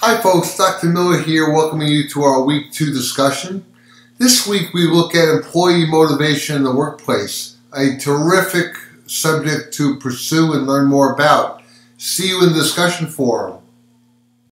Hi folks, Dr. Miller here, welcoming you to our Week 2 discussion. This week we look at employee motivation in the workplace, a terrific subject to pursue and learn more about. See you in the discussion forum.